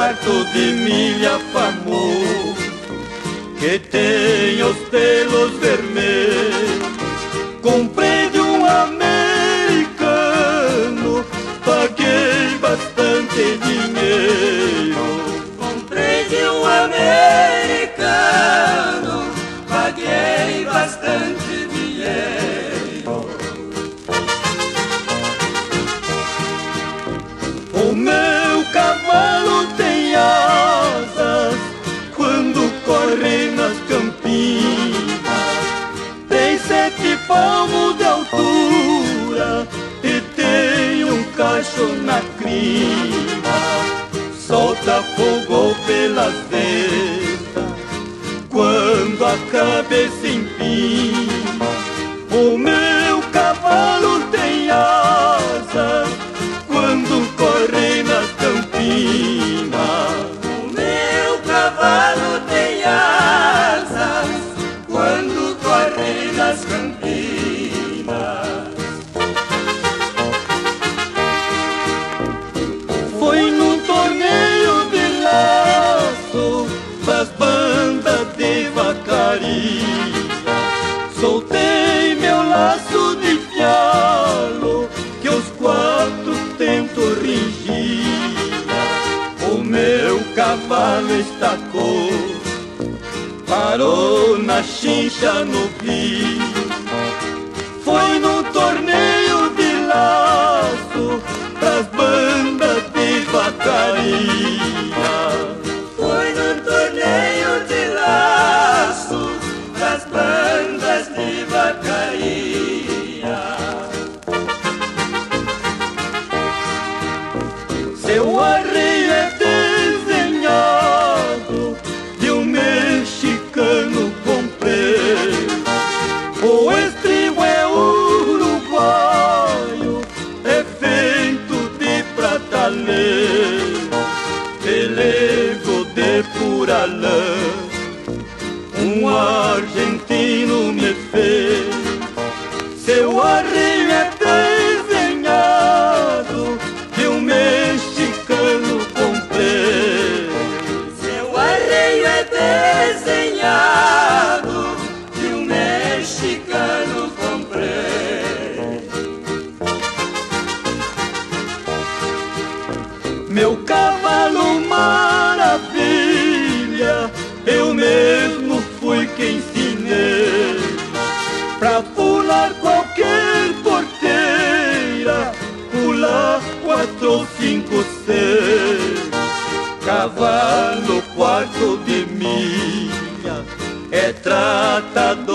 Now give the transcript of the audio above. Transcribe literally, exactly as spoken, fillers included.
quarto de milha famoso, que tem os pelos vermelhos. Comprei de um americano, paguei bastante dinheiro. Comprei de um americano, paguei bastante dinheiro. O meu cavalo tem asas quando corre nas campinas, tem sete palmos de altura e tem um cacho na crina. Solta fogo pelas ventas quando a cabeça empina. O meu cavalo tem asas quando corre nas campinas. O meu cavalo tem asas quando corre nas campinas. Foi num torneio de laço das bandas de vacaria, soltei meu laço de pialo que os quatro tentos ringia. O meu cavalo estacou, parou na chincha no rio. Foi num torneio de laço das bandas de vacaria. Foi num torneio de laço das bandas de vacaria. Seu arreio é desenhado de um mexicano comprei. O estribo é uruguaio, é feito de prataleiro, pelego de pura lã, um argentino me fez. Seu arreio é desenhado de um mexicano comprei. Seu arreio é desenhado de um mexicano comprei. Meu cavalo maravilha, eu mesmo fui quem ensinei. Pra pular qualquer porteira, pular quatro ou cinco, seis. Cavalo quarto de milha é tratado